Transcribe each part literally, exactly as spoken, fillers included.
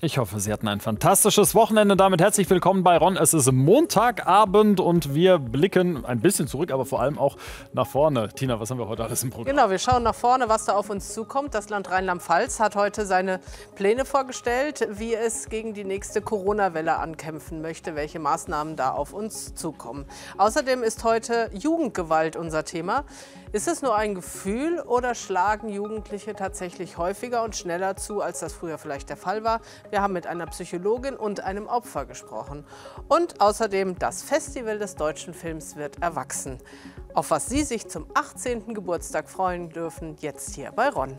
Ich hoffe, Sie hatten ein fantastisches Wochenende. Damit herzlich willkommen bei Ron. Es ist Montagabend und wir blicken ein bisschen zurück, aber vor allem auch nach vorne. Tina, was haben wir heute alles im Programm? Genau, wir schauen nach vorne, was da auf uns zukommt. Das Land Rheinland-Pfalz hat heute seine Pläne vorgestellt, wie es gegen die nächste Corona-Welle ankämpfen möchte, welche Maßnahmen da auf uns zukommen. Außerdem ist heute Jugendgewalt unser Thema. Ist es nur ein Gefühl oder schlagen Jugendliche tatsächlich häufiger und schneller zu, als das früher vielleicht der Fall war? Wir haben mit einer Psychologin und einem Opfer gesprochen. Und außerdem, das Festival des deutschen Films wird erwachsen. Auf was Sie sich zum achtzehnten Geburtstag freuen dürfen, jetzt hier bei Ron.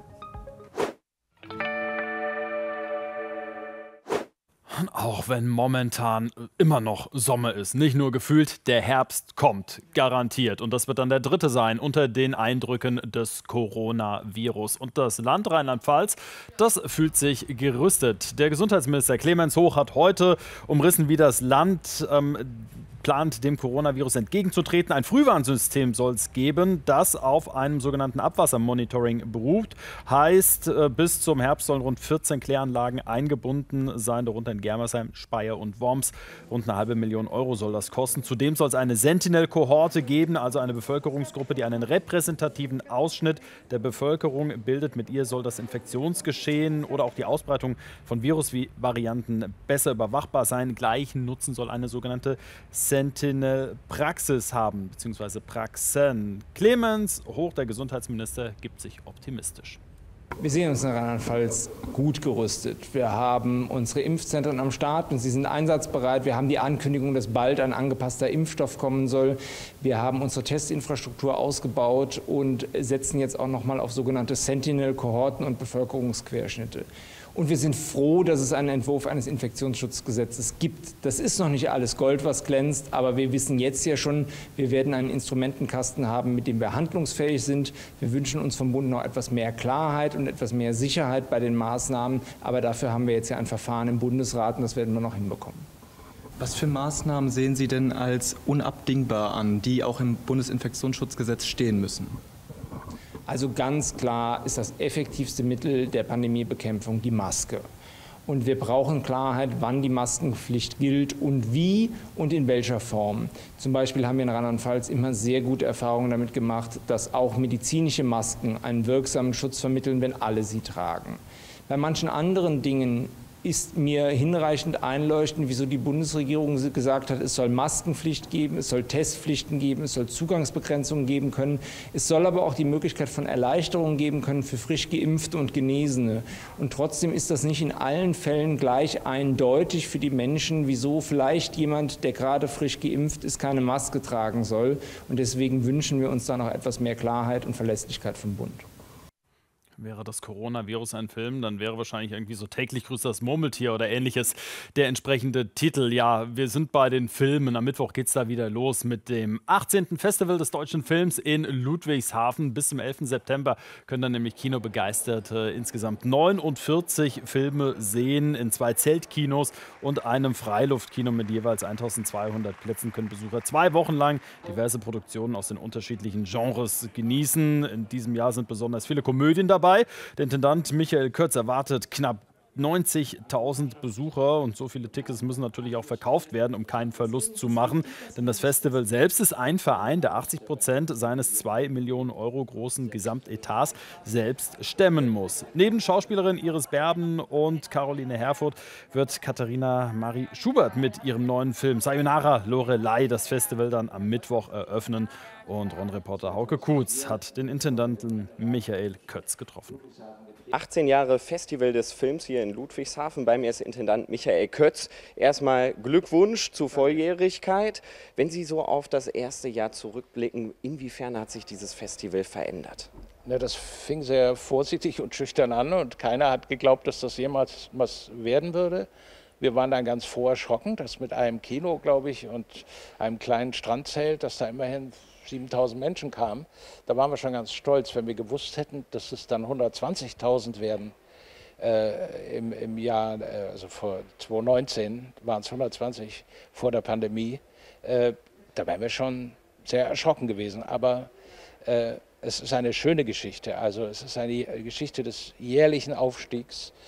Auch wenn momentan immer noch Sommer ist, nicht nur gefühlt, der Herbst kommt, garantiert. Und das wird dann der dritte sein unter den Eindrücken des Coronavirus. Und das Land Rheinland-Pfalz, das fühlt sich gerüstet. Der Gesundheitsminister Clemens Hoch hat heute umrissen, wie das Land ähm, plant, dem Coronavirus entgegenzutreten. Ein Frühwarnsystem soll es geben, das auf einem sogenannten Abwassermonitoring beruht. Heißt, bis zum Herbst sollen rund vierzehn Kläranlagen eingebunden sein, darunter in Germersheim, Speyer und Worms. Rund eine halbe Million Euro soll das kosten. Zudem soll es eine Sentinel-Kohorte geben, also eine Bevölkerungsgruppe, die einen repräsentativen Ausschnitt der Bevölkerung bildet. Mit ihr soll das Infektionsgeschehen oder auch die Ausbreitung von Virusvarianten besser überwachbar sein. Gleichen Nutzen soll eine sogenannte Sentinel-Praxis haben, beziehungsweise Praxen. Clemens Hoch, der Gesundheitsminister, gibt sich optimistisch. Wir sehen uns in Rheinland-Pfalz gut gerüstet. Wir haben unsere Impfzentren am Start und sie sind einsatzbereit. Wir haben die Ankündigung, dass bald ein angepasster Impfstoff kommen soll. Wir haben unsere Testinfrastruktur ausgebaut und setzen jetzt auch noch mal auf sogenannte Sentinel-Kohorten und Bevölkerungsquerschnitte. Und wir sind froh, dass es einen Entwurf eines Infektionsschutzgesetzes gibt. Das ist noch nicht alles Gold, was glänzt, aber wir wissen jetzt ja schon, wir werden einen Instrumentenkasten haben, mit dem wir handlungsfähig sind. Wir wünschen uns vom Bund noch etwas mehr Klarheit und etwas mehr Sicherheit bei den Maßnahmen. Aber dafür haben wir jetzt ja ein Verfahren im Bundesrat und das werden wir noch hinbekommen. Was für Maßnahmen sehen Sie denn als unabdingbar an, die auch im Bundesinfektionsschutzgesetz stehen müssen? Also ganz klar ist das effektivste Mittel der Pandemiebekämpfung die Maske. Und wir brauchen Klarheit, wann die Maskenpflicht gilt und wie und in welcher Form. Zum Beispiel haben wir in Rheinland-Pfalz immer sehr gute Erfahrungen damit gemacht, dass auch medizinische Masken einen wirksamen Schutz vermitteln, wenn alle sie tragen. Bei manchen anderen Dingen ist mir hinreichend einleuchtend, wieso die Bundesregierung gesagt hat, es soll Maskenpflicht geben, es soll Testpflichten geben, es soll Zugangsbegrenzungen geben können. Es soll aber auch die Möglichkeit von Erleichterungen geben können für frisch Geimpfte und Genesene. Und trotzdem ist das nicht in allen Fällen gleich eindeutig für die Menschen, wieso vielleicht jemand, der gerade frisch geimpft ist, keine Maske tragen soll. Und deswegen wünschen wir uns da noch etwas mehr Klarheit und Verlässlichkeit vom Bund. Wäre das Coronavirus ein Film, dann wäre wahrscheinlich irgendwie so täglich grüßt das Murmeltier oder ähnliches der entsprechende Titel. Ja, wir sind bei den Filmen. Am Mittwoch geht es da wieder los mit dem achtzehnten Festival des deutschen Films in Ludwigshafen. Bis zum elften September können dann nämlich Kinobegeisterte insgesamt neunundvierzig Filme sehen. In zwei Zeltkinos und einem Freiluftkino mit jeweils eintausendzweihundert Plätzen können Besucher zwei Wochen lang diverse Produktionen aus den unterschiedlichen Genres genießen. In diesem Jahr sind besonders viele Komödien dabei. Der Intendant Michael Kötz erwartet knapp neunzigtausend Besucher und so viele Tickets müssen natürlich auch verkauft werden, um keinen Verlust zu machen. Denn das Festival selbst ist ein Verein, der achtzig Prozent seines zwei Millionen Euro großen Gesamtetats selbst stemmen muss. Neben Schauspielerin Iris Berben und Caroline Herfurth wird Katharina Marie Schubert mit ihrem neuen Film Sayonara Lorelei das Festival dann am Mittwoch eröffnen. Und Ron-Reporter Hauke Kutz hat den Intendanten Michael Kötz getroffen. achtzehn Jahre Festival des Films hier in Ludwigshafen. Bei mir ist Intendant Michael Kötz. Erstmal Glückwunsch zur Volljährigkeit. Wenn Sie so auf das erste Jahr zurückblicken, inwiefern hat sich dieses Festival verändert? Ja, das fing sehr vorsichtig und schüchtern an und keiner hat geglaubt, dass das jemals was werden würde. Wir waren dann ganz froh erschrocken, dass mit einem Kino, glaube ich, und einem kleinen Strandzelt, dass da immerhin siebentausend Menschen kamen. Da waren wir schon ganz stolz, wenn wir gewusst hätten, dass es dann hundertzwanzigtausend werden. Äh, im, im Jahr, äh, also vor zweitausendneunzehn waren es hundertzwanzig vor der Pandemie. Äh, da wären wir schon sehr erschrocken gewesen. Aber äh, es ist eine schöne Geschichte. Also es ist eine Geschichte des jährlichen Aufstiegs.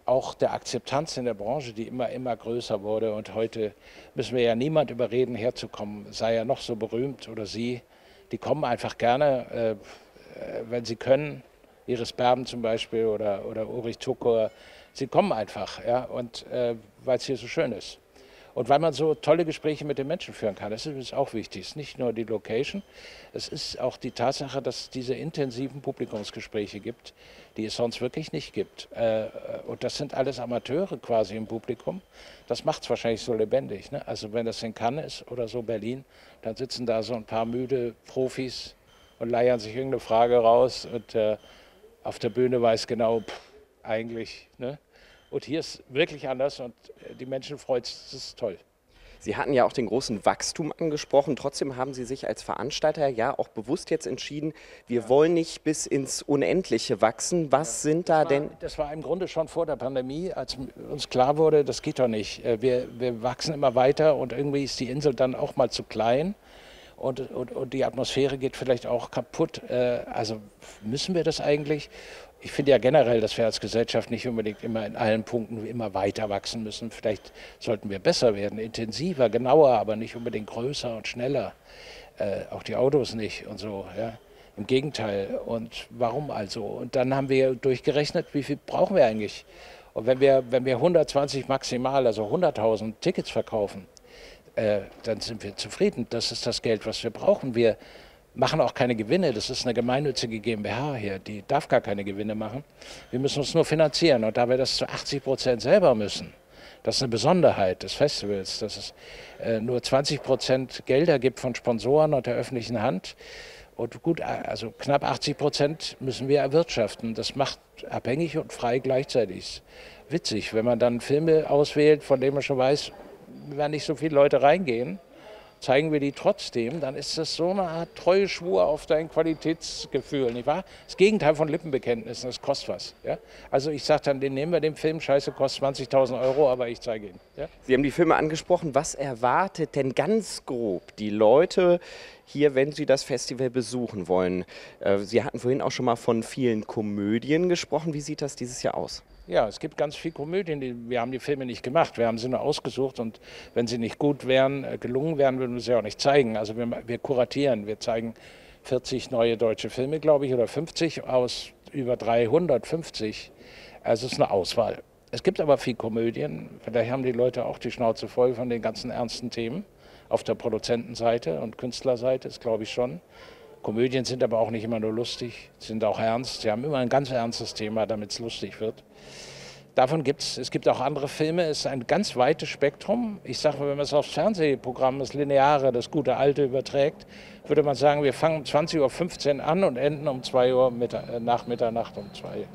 auch der Akzeptanz in der Branche, die immer, immer größer wurde. Und heute müssen wir ja niemand überreden, herzukommen, sei er noch so berühmt oder sie. Die kommen einfach gerne, äh, wenn sie können. Iris Berben zum Beispiel oder, oder Ulrich Tucker. Sie kommen einfach, ja, und äh, weil es hier so schön ist. Und weil man so tolle Gespräche mit den Menschen führen kann, das ist auch wichtig. Es ist nicht nur die Location, es ist auch die Tatsache, dass es diese intensiven Publikumsgespräche gibt, die es sonst wirklich nicht gibt. Und das sind alles Amateure quasi im Publikum. Das macht es wahrscheinlich so lebendig, ne? Also wenn das in Cannes ist oder so Berlin, dann sitzen da so ein paar müde Profis und leiern sich irgendeine Frage raus und äh, auf der Bühne weiß genau, pff, eigentlich, ne? Und hier ist wirklich anders und die Menschen freut es, das ist toll. Sie hatten ja auch den großen Wachstum angesprochen. Trotzdem haben Sie sich als Veranstalter ja auch bewusst jetzt entschieden, wir ja. wollen nicht bis ins Unendliche wachsen. Was ja. sind da das war, denn? Das war im Grunde schon vor der Pandemie, als uns klar wurde, das geht doch nicht. Wir, wir wachsen immer weiter und irgendwie ist die Insel dann auch mal zu klein. Und, und, und die Atmosphäre geht vielleicht auch kaputt. Also müssen wir das eigentlich? Ich finde ja generell, dass wir als Gesellschaft nicht unbedingt immer in allen Punkten immer weiter wachsen müssen. Vielleicht sollten wir besser werden, intensiver, genauer, aber nicht unbedingt größer und schneller. Äh, auch die Autos nicht und so. Ja. Im Gegenteil. Und warum also? Und dann haben wir durchgerechnet, wie viel brauchen wir eigentlich? Und wenn wir, wenn wir hundertzwanzig maximal, also hunderttausend Tickets verkaufen, äh, dann sind wir zufrieden. Das ist das Geld, was wir brauchen. Wir machen auch keine Gewinne. Das ist eine gemeinnützige GmbH hier, die darf gar keine Gewinne machen. Wir müssen uns nur finanzieren und da wir das zu achtzig Prozent selber müssen, das ist eine Besonderheit des Festivals, dass es äh, nur zwanzig Prozent Gelder gibt von Sponsoren und der öffentlichen Hand und gut, also knapp achtzig Prozent müssen wir erwirtschaften. Das macht abhängig und frei gleichzeitig. Witzig, wenn man dann Filme auswählt, von denen man schon weiß, werden nicht so viele Leute reingehen, zeigen wir die trotzdem, dann ist das so eine Art Treueschwur auf dein Qualitätsgefühl, nicht wahr? Das Gegenteil von Lippenbekenntnissen, das kostet was. Ja? Also ich sage dann, den nehmen wir den Film, scheiße, kostet zwanzigtausend Euro, aber ich zeige ihn. Ja? Sie haben die Filme angesprochen, was erwartet denn ganz grob die Leute hier, wenn sie das Festival besuchen wollen? Sie hatten vorhin auch schon mal von vielen Komödien gesprochen, wie sieht das dieses Jahr aus? Ja, es gibt ganz viele Komödien, die, wir haben die Filme nicht gemacht, wir haben sie nur ausgesucht und wenn sie nicht gut wären, gelungen wären, würden wir sie auch nicht zeigen. Also wir, wir kuratieren, wir zeigen vierzig neue deutsche Filme, glaube ich, oder fünfzig aus über dreihundertfünfzig. Also es ist eine Auswahl. Es gibt aber viele Komödien, vielleicht haben die Leute auch die Schnauze voll von den ganzen ernsten Themen. Auf der Produzentenseite und Künstlerseite ist, glaube ich, schon. Komödien sind aber auch nicht immer nur lustig, sind auch ernst. Sie haben immer ein ganz ernstes Thema, damit es lustig wird. Davon gibt es, es gibt auch andere Filme, es ist ein ganz weites Spektrum. Ich sage mal, wenn man es aufs Fernsehprogramm, das Lineare, das gute Alte überträgt, würde man sagen, wir fangen um zwanzig Uhr fünfzehn an und enden um zwei Uhr Mittag, nach Mitternacht um zwei.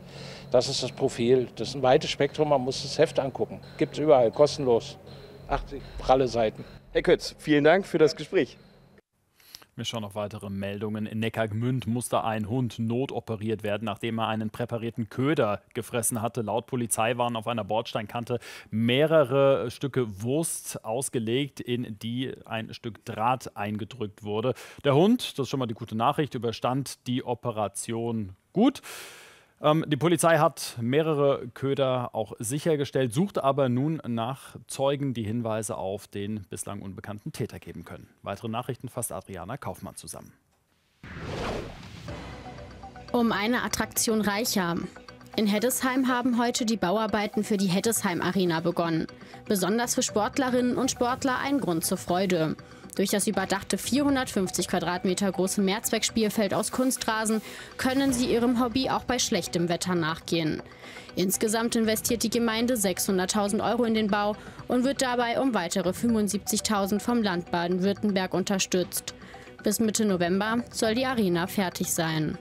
Das ist das Profil, das ist ein weites Spektrum, man muss das Heft angucken. Gibt es überall, kostenlos. achtzig pralle Seiten. Herr Kötz, vielen Dank für das Gespräch. Wir schauen auf weitere Meldungen. In Neckargemünd musste ein Hund notoperiert werden, nachdem er einen präparierten Köder gefressen hatte. Laut Polizei waren auf einer Bordsteinkante mehrere Stücke Wurst ausgelegt, in die ein Stück Draht eingedrückt wurde. Der Hund, das ist schon mal die gute Nachricht, überstand die Operation gut. Ähm, die Polizei hat mehrere Köder auch sichergestellt, sucht aber nun nach Zeugen, die Hinweise auf den bislang unbekannten Täter geben können. Weitere Nachrichten fasst Adriana Kaufmann zusammen. Um eine Attraktion reicher. In Heddesheim haben heute die Bauarbeiten für die Heddesheim Arena begonnen. Besonders für Sportlerinnen und Sportler ein Grund zur Freude. Durch das überdachte vierhundertfünfzig Quadratmeter große Mehrzweckspielfeld aus Kunstrasen können sie ihrem Hobby auch bei schlechtem Wetter nachgehen. Insgesamt investiert die Gemeinde sechshunderttausend Euro in den Bau und wird dabei um weitere fünfundsiebzigtausend vom Land Baden-Württemberg unterstützt. Bis Mitte November soll die Arena fertig sein.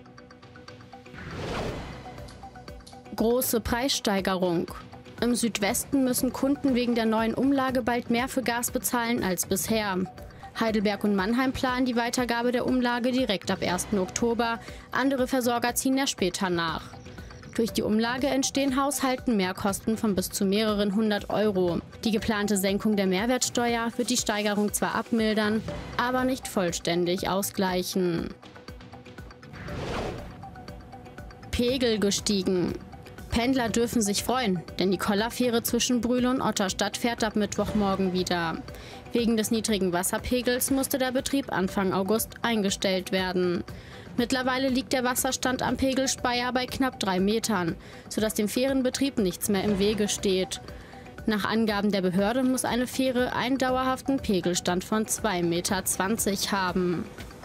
Große Preissteigerung. Im Südwesten müssen Kunden wegen der neuen Umlage bald mehr für Gas bezahlen als bisher. Heidelberg und Mannheim planen die Weitergabe der Umlage direkt ab ersten Oktober. Andere Versorger ziehen erst später nach. Durch die Umlage entstehen Haushalten Mehrkosten von bis zu mehreren hundert Euro. Die geplante Senkung der Mehrwertsteuer wird die Steigerung zwar abmildern, aber nicht vollständig ausgleichen. Pegel gestiegen. Pendler dürfen sich freuen, denn die Kollerfähre zwischen Brühl und Otterstadt fährt ab Mittwochmorgen wieder. Wegen des niedrigen Wasserpegels musste der Betrieb Anfang August eingestellt werden. Mittlerweile liegt der Wasserstand am Pegel Speyer bei knapp drei Metern, sodass dem Fährenbetrieb nichts mehr im Wege steht. Nach Angaben der Behörde muss eine Fähre einen dauerhaften Pegelstand von zwei Meter zwanzig haben.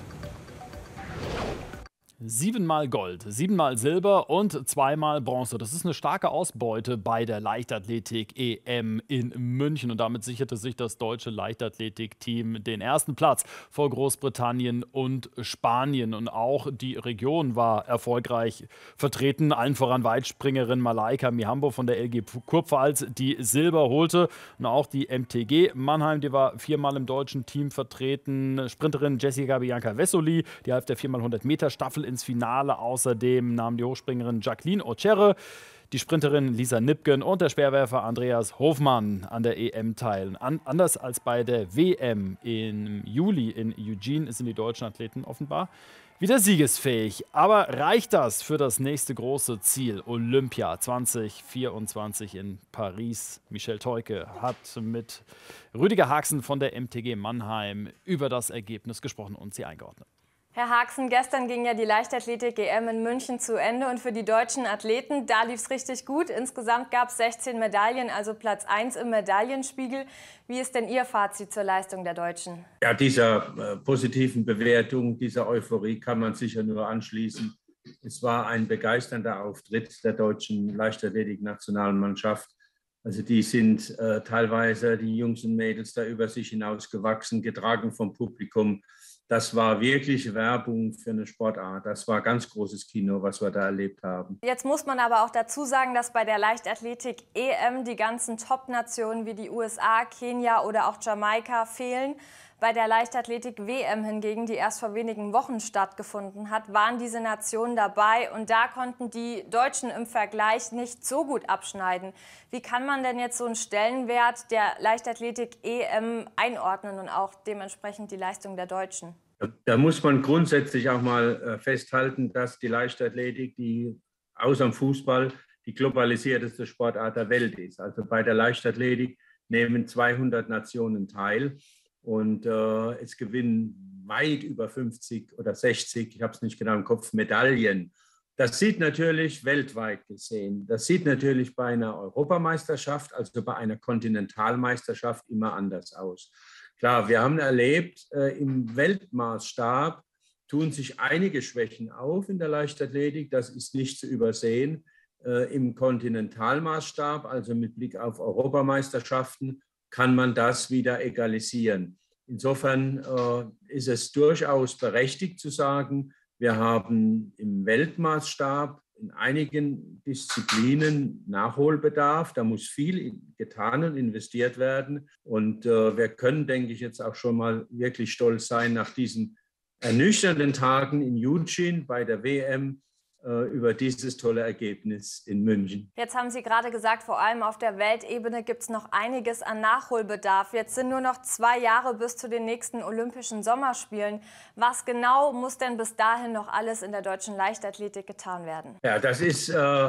Siebenmal Gold, siebenmal Silber und zweimal Bronze. Das ist eine starke Ausbeute bei der Leichtathletik-E M in München. Und damit sicherte sich das deutsche Leichtathletikteam den ersten Platz vor Großbritannien und Spanien. Und auch die Region war erfolgreich vertreten. Allen voran Weitspringerin Malaika Mihambo von der L G Kurpfalz, die Silber holte. Und auch die M T G Mannheim, die war viermal im deutschen Team vertreten. Sprinterin Jessica Bianca Wessoli, die half der viermal hundert Meter Staffel ins Finale. Außerdem nahm die Hochspringerin Jacqueline Ocerre, die Sprinterin Lisa Nipken und der Speerwerfer Andreas Hofmann an der E M teil. An, anders als bei der W M im Juli in Eugene sind die deutschen Athleten offenbar wieder siegesfähig. Aber reicht das für das nächste große Ziel, Olympia zwanzig vierundzwanzig in Paris? Michelle Teuke hat mit Rüdiger Haxen von der M T G Mannheim über das Ergebnis gesprochen und sie eingeordnet. Herr Haxen, gestern ging ja die Leichtathletik-E M in München zu Ende und für die deutschen Athleten, da lief es richtig gut. Insgesamt gab es sechzehn Medaillen, also Platz eins im Medaillenspiegel. Wie ist denn Ihr Fazit zur Leistung der Deutschen? Ja, dieser äh, positiven Bewertung, dieser Euphorie kann man sicher nur anschließen. Es war ein begeisternder Auftritt der deutschen Leichtathletik-Nationalmannschaft. Also die sind äh, teilweise, die Jungs und Mädels, da über sich hinausgewachsen, getragen vom Publikum. Das war wirklich Werbung für eine Sportart. Das war ganz großes Kino, was wir da erlebt haben. Jetzt muss man aber auch dazu sagen, dass bei der Leichtathletik-E M die ganzen Top-Nationen wie die U S A, Kenia oder auch Jamaika fehlen. Bei der Leichtathletik-W M hingegen, die erst vor wenigen Wochen stattgefunden hat, waren diese Nationen dabei und da konnten die Deutschen im Vergleich nicht so gut abschneiden. Wie kann man denn jetzt so einen Stellenwert der Leichtathletik-E M einordnen und auch dementsprechend die Leistung der Deutschen? Da muss man grundsätzlich auch mal festhalten, dass die Leichtathletik, die außer dem Fußball, die globalisierteste Sportart der Welt ist. Also bei der Leichtathletik nehmen zweihundert Nationen teil. Und äh, es gewinnen weit über fünfzig oder sechzig, ich habe es nicht genau im Kopf, Medaillen. Das sieht natürlich weltweit gesehen, das sieht natürlich bei einer Europameisterschaft, also bei einer Kontinentalmeisterschaft immer anders aus. Klar, wir haben erlebt, äh, im Weltmaßstab tun sich einige Schwächen auf in der Leichtathletik, das ist nicht zu übersehen. Äh, im Kontinentalmaßstab, also mit Blick auf Europameisterschaften, kann man das wieder egalisieren. Insofern äh, ist es durchaus berechtigt zu sagen, wir haben im Weltmaßstab in einigen Disziplinen Nachholbedarf. Da muss viel getan und investiert werden. Und äh, wir können, denke ich, jetzt auch schon mal wirklich stolz sein nach diesen ernüchternden Tagen in Eugene bei der W M, über dieses tolle Ergebnis in München. Jetzt haben Sie gerade gesagt, vor allem auf der Weltebene gibt es noch einiges an Nachholbedarf. Jetzt sind nur noch zwei Jahre bis zu den nächsten Olympischen Sommerspielen. Was genau muss denn bis dahin noch alles in der deutschen Leichtathletik getan werden? Ja, das ist äh,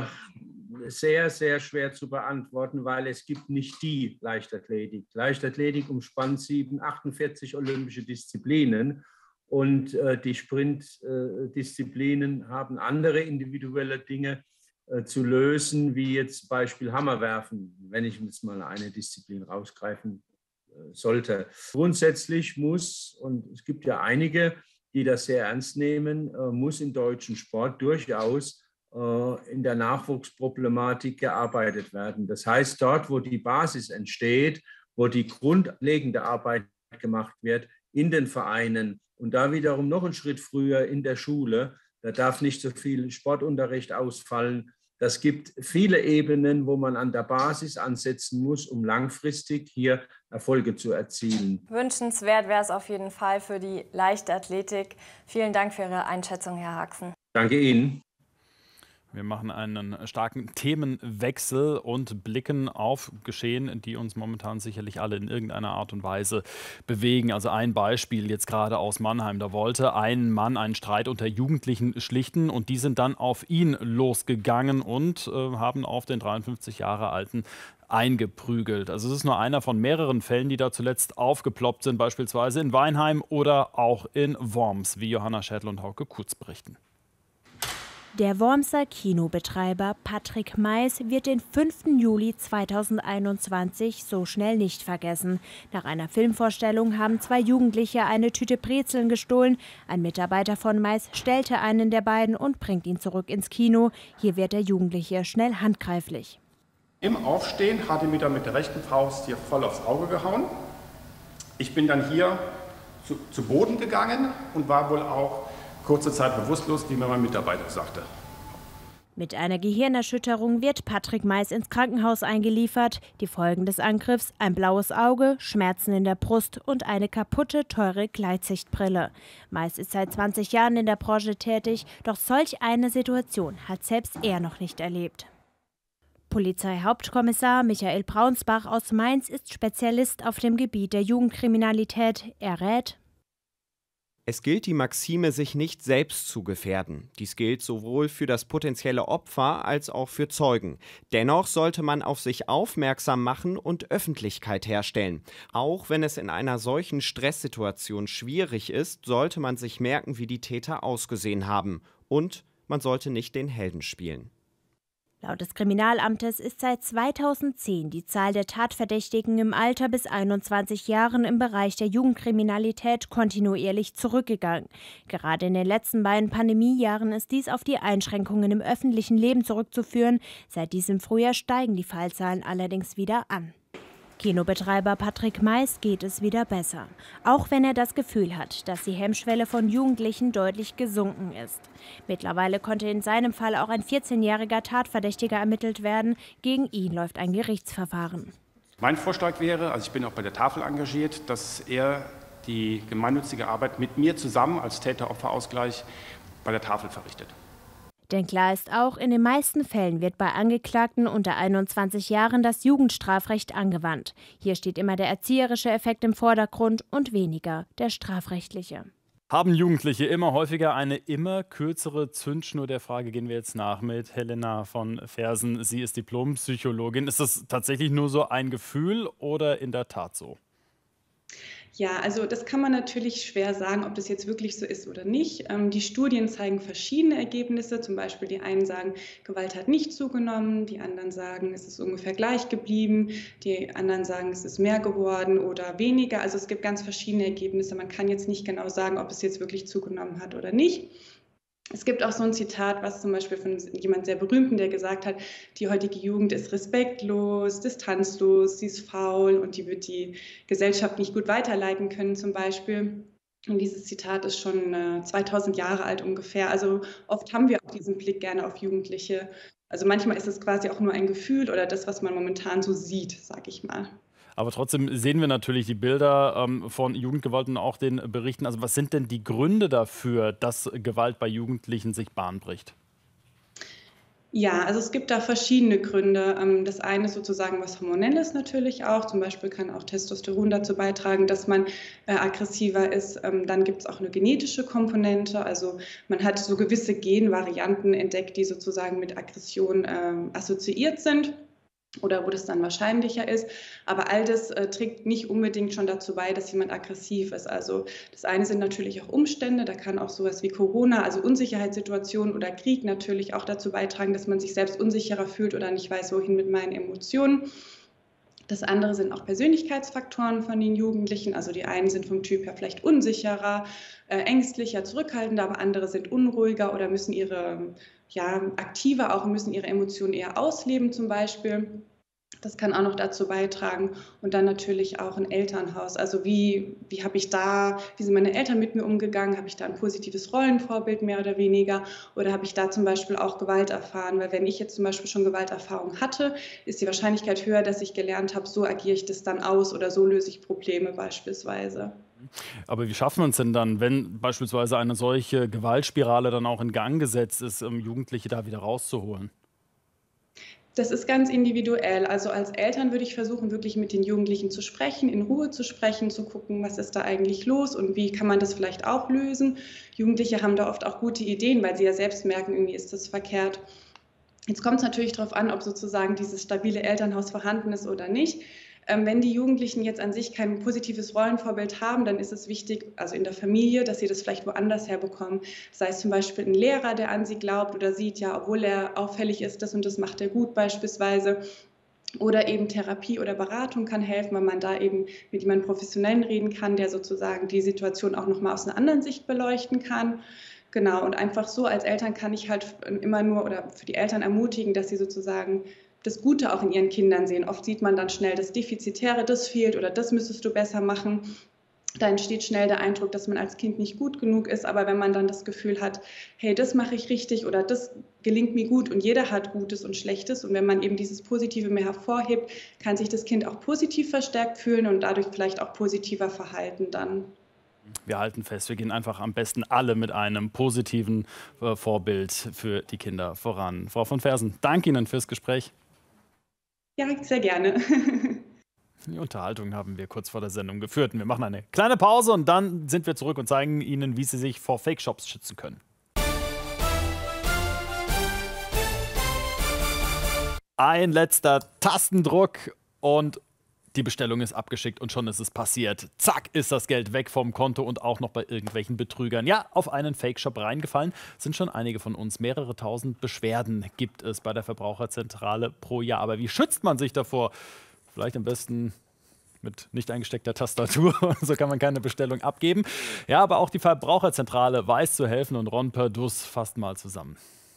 sehr, sehr schwer zu beantworten, weil es gibt nicht die Leichtathletik. Leichtathletik umspannt sieben, achtundvierzig olympische Disziplinen. Und äh, die Sprintdisziplinen äh, haben andere individuelle Dinge äh, zu lösen, wie jetzt Beispiel Hammerwerfen, wenn ich jetzt mal eine Disziplin rausgreifen äh, sollte. Grundsätzlich muss, und es gibt ja einige, die das sehr ernst nehmen, äh, muss im deutschen Sport durchaus äh, in der Nachwuchsproblematik gearbeitet werden. Das heißt, dort, wo die Basis entsteht, wo die grundlegende Arbeit gemacht wird, in den Vereinen, und da wiederum noch einen Schritt früher in der Schule, da darf nicht so viel Sportunterricht ausfallen. Das gibt viele Ebenen, wo man an der Basis ansetzen muss, um langfristig hier Erfolge zu erzielen. Wünschenswert wäre es auf jeden Fall für die Leichtathletik. Vielen Dank für Ihre Einschätzung, Herr Haxen. Danke Ihnen. Wir machen einen starken Themenwechsel und blicken auf Geschehen, die uns momentan sicherlich alle in irgendeiner Art und Weise bewegen. Also ein Beispiel jetzt gerade aus Mannheim. Da wollte ein Mann einen Streit unter Jugendlichen schlichten und die sind dann auf ihn losgegangen und äh, haben auf den dreiundfünfzig Jahre alten eingeprügelt. Also es ist nur einer von mehreren Fällen, die da zuletzt aufgeploppt sind, beispielsweise in Weinheim oder auch in Worms, wie Johanna Schädel und Hauke Kutz berichten. Der Wormser Kinobetreiber Patrick Mais wird den fünften Juli zweitausendeinundzwanzig so schnell nicht vergessen. Nach einer Filmvorstellung haben zwei Jugendliche eine Tüte Brezeln gestohlen. Ein Mitarbeiter von Mais stellte einen der beiden und bringt ihn zurück ins Kino. Hier wird der Jugendliche schnell handgreiflich. Im Aufstehen hat er mir dann mit der rechten Faust hier voll aufs Auge gehauen. Ich bin dann hier zu, zu Boden gegangen und war wohl auch kurze Zeit bewusstlos, wie mir mein Mitarbeiter sagte. Mit einer Gehirnerschütterung wird Patrick Mais ins Krankenhaus eingeliefert. Die Folgen des Angriffs: ein blaues Auge, Schmerzen in der Brust und eine kaputte, teure Gleitsichtbrille. Mais ist seit zwanzig Jahren in der Branche tätig, doch solch eine Situation hat selbst er noch nicht erlebt. Polizeihauptkommissar Michael Braunsbach aus Mainz ist Spezialist auf dem Gebiet der Jugendkriminalität. Er rät: Es gilt die Maxime, sich nicht selbst zu gefährden. Dies gilt sowohl für das potenzielle Opfer als auch für Zeugen. Dennoch sollte man auf sich aufmerksam machen und Öffentlichkeit herstellen. Auch wenn es in einer solchen Stresssituation schwierig ist, sollte man sich merken, wie die Täter ausgesehen haben. Und man sollte nicht den Helden spielen. Laut des Kriminalamtes ist seit zweitausendzehn die Zahl der Tatverdächtigen im Alter bis einundzwanzig Jahren im Bereich der Jugendkriminalität kontinuierlich zurückgegangen. Gerade in den letzten beiden Pandemiejahren ist dies auf die Einschränkungen im öffentlichen Leben zurückzuführen. Seit diesem Frühjahr steigen die Fallzahlen allerdings wieder an. Kinobetreiber Patrick Mais geht es wieder besser, auch wenn er das Gefühl hat, dass die Hemmschwelle von Jugendlichen deutlich gesunken ist. Mittlerweile konnte in seinem Fall auch ein vierzehnjähriger Tatverdächtiger ermittelt werden. Gegen ihn läuft ein Gerichtsverfahren. Mein Vorschlag wäre, also ich bin auch bei der Tafel engagiert, dass er die gemeinnützige Arbeit mit mir zusammen als Täter-Opfer-Ausgleich bei der Tafel verrichtet. Denn klar ist auch, in den meisten Fällen wird bei Angeklagten unter einundzwanzig Jahren das Jugendstrafrecht angewandt. Hier steht immer der erzieherische Effekt im Vordergrund und weniger der strafrechtliche. Haben Jugendliche immer häufiger eine immer kürzere Zündschnur? Der Frage gehen wir jetzt nach mit Helena von Fersen. Sie ist Diplompsychologin. Ist das tatsächlich nur so ein Gefühl oder in der Tat so? Ja, also das kann man natürlich schwer sagen, ob das jetzt wirklich so ist oder nicht. Ähm, die Studien zeigen verschiedene Ergebnisse. Zum Beispiel die einen sagen, Gewalt hat nicht zugenommen, die anderen sagen, es ist ungefähr gleich geblieben, die anderen sagen, es ist mehr geworden oder weniger. Also es gibt ganz verschiedene Ergebnisse. Man kann jetzt nicht genau sagen, ob es jetzt wirklich zugenommen hat oder nicht. Es gibt auch so ein Zitat, was zum Beispiel von jemand sehr Berühmten, der gesagt hat, die heutige Jugend ist respektlos, distanzlos, sie ist faul und die wird die Gesellschaft nicht gut weiterleiten können zum Beispiel. Und dieses Zitat ist schon äh, zweitausend Jahre alt ungefähr. Also oft haben wir auch diesen Blick gerne auf Jugendliche. Also manchmal ist es quasi auch nur ein Gefühl oder das, was man momentan so sieht, sage ich mal. Aber trotzdem sehen wir natürlich die Bilder ähm, von Jugendgewalt und auch den Berichten. Also was sind denn die Gründe dafür, dass Gewalt bei Jugendlichen sich Bahn bricht? Ja, also es gibt da verschiedene Gründe. Das eine ist sozusagen was Hormonelles natürlich auch. Zum Beispiel kann auch Testosteron dazu beitragen, dass man äh, aggressiver ist. Ähm, dann gibt es auch eine genetische Komponente. Also man hat so gewisse Genvarianten entdeckt, die sozusagen mit Aggression äh, assoziiert sind. Oder wo das dann wahrscheinlicher ist. Aber all das äh, trägt nicht unbedingt schon dazu bei, dass jemand aggressiv ist. Also das eine sind natürlich auch Umstände, da kann auch sowas wie Corona, also Unsicherheitssituationen oder Krieg natürlich auch dazu beitragen, dass man sich selbst unsicherer fühlt oder nicht weiß, wohin mit meinen Emotionen. Das andere sind auch Persönlichkeitsfaktoren von den Jugendlichen. Also die einen sind vom Typ her vielleicht unsicherer, äh, ängstlicher, zurückhaltender, aber andere sind unruhiger oder müssen ihre, ja, aktiver auch müssen ihre Emotionen eher ausleben zum Beispiel. Das kann auch noch dazu beitragen. Und dann natürlich auch ein Elternhaus. Also wie, wie habe ich da, wie sind meine Eltern mit mir umgegangen? Habe ich da ein positives Rollenvorbild mehr oder weniger? Oder habe ich da zum Beispiel auch Gewalt erfahren? Weil wenn ich jetzt zum Beispiel schon Gewalterfahrung hatte, ist die Wahrscheinlichkeit höher, dass ich gelernt habe, so agiere ich das dann aus oder so löse ich Probleme beispielsweise. Aber wie schaffen wir es denn dann, wenn beispielsweise eine solche Gewaltspirale dann auch in Gang gesetzt ist, um Jugendliche da wieder rauszuholen? Das ist ganz individuell. Also als Eltern würde ich versuchen, wirklich mit den Jugendlichen zu sprechen, in Ruhe zu sprechen, zu gucken, was ist da eigentlich los und wie kann man das vielleicht auch lösen. Jugendliche haben da oft auch gute Ideen, weil sie ja selbst merken, irgendwie ist das verkehrt. Jetzt kommt es natürlich darauf an, ob sozusagen dieses stabile Elternhaus vorhanden ist oder nicht. Wenn die Jugendlichen jetzt an sich kein positives Rollenvorbild haben, dann ist es wichtig, also in der Familie, dass sie das vielleicht woanders herbekommen. Sei es zum Beispiel ein Lehrer, der an sie glaubt oder sieht, ja, obwohl er auffällig ist, das und das macht er gut beispielsweise. Oder eben Therapie oder Beratung kann helfen, weil man da eben mit jemandem Professionellen reden kann, der sozusagen die Situation auch nochmal aus einer anderen Sicht beleuchten kann. Genau, und einfach so als Eltern kann ich halt immer nur oder für die Eltern ermutigen, dass sie sozusagen das Gute auch in ihren Kindern sehen. Oft sieht man dann schnell das Defizitäre, das fehlt oder das müsstest du besser machen. Da entsteht schnell der Eindruck, dass man als Kind nicht gut genug ist. Aber wenn man dann das Gefühl hat, hey, das mache ich richtig oder das gelingt mir gut und jeder hat Gutes und Schlechtes. Und wenn man eben dieses Positive mehr hervorhebt, kann sich das Kind auch positiv verstärkt fühlen und dadurch vielleicht auch positiver verhalten dann. Wir halten fest, wir gehen einfach am besten alle mit einem positiven äh, Vorbild für die Kinder voran. Frau von Fersen, danke Ihnen fürs Gespräch. Ja, sehr gerne. Die Unterhaltung haben wir kurz vor der Sendung geführt. Und wir machen eine kleine Pause und dann sind wir zurück und zeigen Ihnen, wie Sie sich vor Fake-Shops schützen können. Ein letzter Tastendruck und die Bestellung ist abgeschickt und schon ist es passiert. Zack, ist das Geld weg vom Konto und auch noch bei irgendwelchen Betrügern. Ja, auf einen Fake-Shop reingefallen sind schon einige von uns. Mehrere tausend Beschwerden gibt es bei der Verbraucherzentrale pro Jahr. Aber wie schützt man sich davor? Vielleicht am besten mit nicht eingesteckter Tastatur. So kann man keine Bestellung abgeben. Ja, aber auch die Verbraucherzentrale weiß zu helfen und Ron Perdus fasst mal zusammen.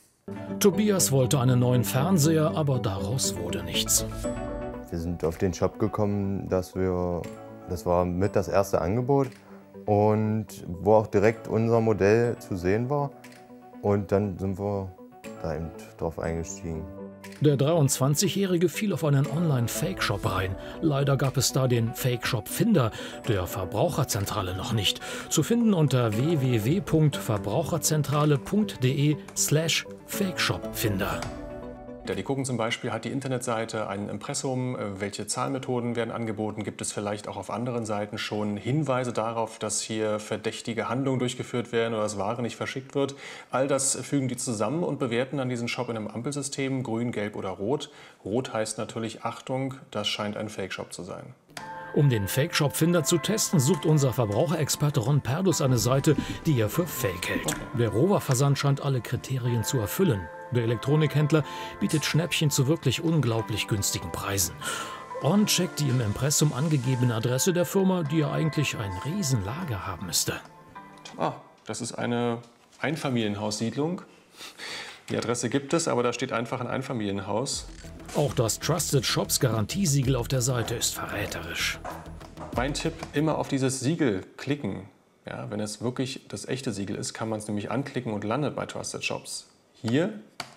Tobias wollte einen neuen Fernseher, aber daraus wurde nichts. Wir sind auf den Shop gekommen, dass wir, das war mit das erste Angebot und wo auch direkt unser Modell zu sehen war. Und dann sind wir da eben drauf eingestiegen. Der dreiundzwanzigjährige fiel auf einen Online-Fake-Shop rein. Leider gab es da den Fake-Shop-Finder der Verbraucherzentrale noch nicht. Zu finden unter w w w punkt verbraucherzentrale punkt de slash Fake-Shop-Finder. Ja, die gucken zum Beispiel, hat die Internetseite ein Impressum, welche Zahlmethoden werden angeboten, gibt es vielleicht auch auf anderen Seiten schon Hinweise darauf, dass hier verdächtige Handlungen durchgeführt werden oder dass Ware nicht verschickt wird. All das fügen die zusammen und bewerten dann diesen Shop in einem Ampelsystem, grün, gelb oder rot. Rot heißt natürlich Achtung, das scheint ein Fake-Shop zu sein. Um den Fake-Shop-Finder zu testen, sucht unser Verbraucherexperte Ron Perdus eine Seite, die er für Fake hält. Der Rover-Versand scheint alle Kriterien zu erfüllen. Der Elektronikhändler bietet Schnäppchen zu wirklich unglaublich günstigen Preisen. Ron checkt die im Impressum angegebene Adresse der Firma, die ja eigentlich ein Riesenlager haben müsste. Ah, das ist eine Einfamilienhaussiedlung. Die Adresse gibt es, aber da steht einfach ein Einfamilienhaus. Auch das Trusted Shops Garantiesiegel auf der Seite ist verräterisch. Mein Tipp, immer auf dieses Siegel klicken. Ja, wenn es wirklich das echte Siegel ist, kann man es nämlich anklicken und landet bei Trusted Shops. Hier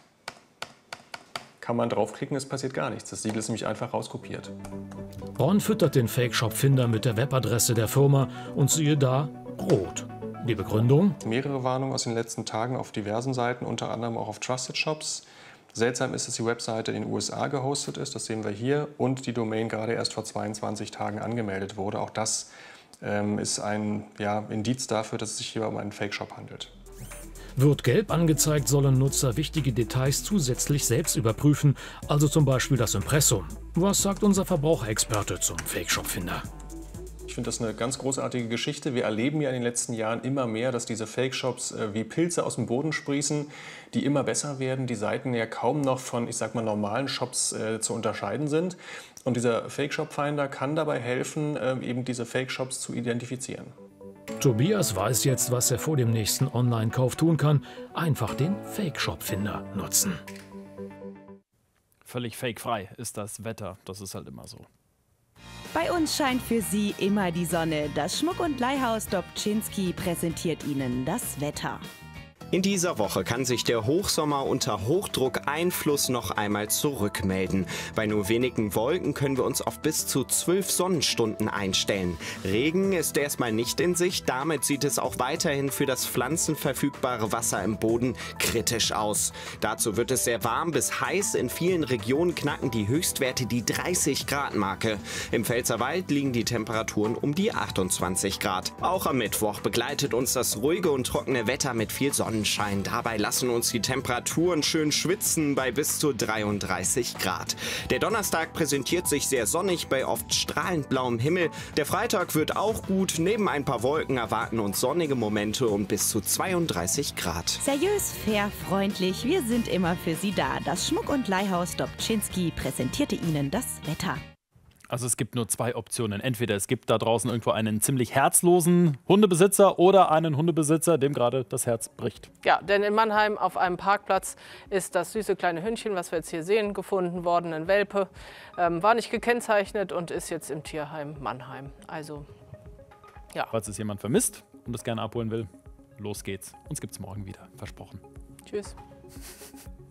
kann man draufklicken, es passiert gar nichts. Das Siegel ist nämlich einfach rauskopiert. Ron füttert den Fake-Shop-Finder mit der Webadresse der Firma und siehe da, rot. Die Begründung? Mehrere Warnungen aus den letzten Tagen auf diversen Seiten, unter anderem auch auf Trusted Shops. Seltsam ist, dass die Webseite in den U S A gehostet ist, das sehen wir hier, und die Domain gerade erst vor zweiundzwanzig Tagen angemeldet wurde. Auch das ähm, ist ein ja, Indiz dafür, dass es sich hier um einen Fake-Shop handelt. Wird gelb angezeigt, sollen Nutzer wichtige Details zusätzlich selbst überprüfen, also zum Beispiel das Impressum. Was sagt unser Verbraucherexperte zum Fake-Shop-Finder? Ich finde das eine ganz großartige Geschichte. Wir erleben ja in den letzten Jahren immer mehr, dass diese Fake-Shops äh, wie Pilze aus dem Boden sprießen, die immer besser werden, die Seiten ja kaum noch von, ich sag mal, normalen Shops äh, zu unterscheiden sind. Und dieser Fake-Shop-Finder kann dabei helfen, äh, eben diese Fake-Shops zu identifizieren. Tobias weiß jetzt, was er vor dem nächsten Online-Kauf tun kann. Einfach den Fake-Shop-Finder nutzen. völlig fakefrei ist das Wetter. Das ist halt immer so. Bei uns scheint für Sie immer die Sonne. Das Schmuck- und Leihhaus Dobczynski präsentiert Ihnen das Wetter. In dieser Woche kann sich der Hochsommer unter Hochdruckeinfluss noch einmal zurückmelden. Bei nur wenigen Wolken können wir uns auf bis zu zwölf Sonnenstunden einstellen. Regen ist erstmal nicht in Sicht. Damit sieht es auch weiterhin für das pflanzenverfügbare Wasser im Boden kritisch aus. Dazu wird es sehr warm bis heiß. In vielen Regionen knacken die Höchstwerte die dreißig Grad Marke. Im Pfälzerwald liegen die Temperaturen um die achtundzwanzig Grad. Auch am Mittwoch begleitet uns das ruhige und trockene Wetter mit viel Sonnenschein. Dabei lassen uns die Temperaturen schön schwitzen bei bis zu dreiunddreißig Grad. Der Donnerstag präsentiert sich sehr sonnig bei oft strahlend blauem Himmel. Der Freitag wird auch gut. Neben ein paar Wolken erwarten uns sonnige Momente und bis zu zweiunddreißig Grad. Seriös, fair, freundlich. Wir sind immer für Sie da. Das Schmuck- und Leihhaus Dobczynski präsentierte Ihnen das Wetter. Also es gibt nur zwei Optionen. Entweder es gibt da draußen irgendwo einen ziemlich herzlosen Hundebesitzer oder einen Hundebesitzer, dem gerade das Herz bricht. Ja, denn in Mannheim auf einem Parkplatz ist das süße kleine Hündchen, was wir jetzt hier sehen, gefunden worden. Ein Welpe, ähm, war nicht gekennzeichnet und ist jetzt im Tierheim Mannheim. Also, ja. Falls es jemand vermisst und es gerne abholen will, los geht's. Uns gibt's morgen wieder, versprochen. Tschüss.